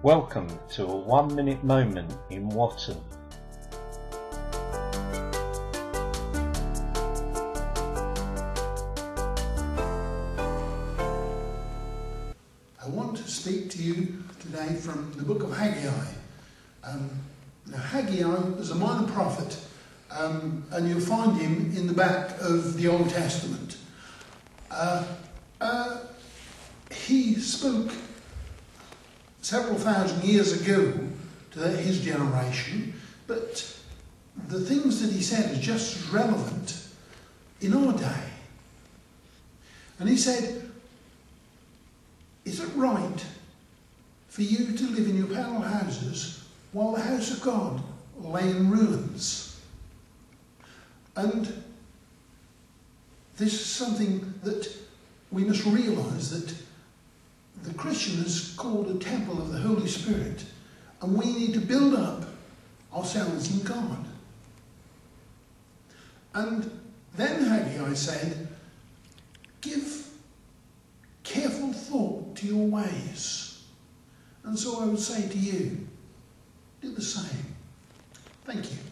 Welcome to a 1-minute moment in Watton. I want to speak to you today from the book of Haggai. Now Haggai is a minor prophet, and you'll find him in the back of the Old Testament. He spoke several thousand years ago to his generation, but the things that he said are just as relevant in our day. And he said, is it right for you to live in your panel houses while the house of God lay in ruins? And this is something that we must realise, that the Christian is called a temple of the Holy Spirit, and we need to build up ourselves in God. And then Haggai said, give careful thought to your ways. And so I would say to you, do the same. Thank you.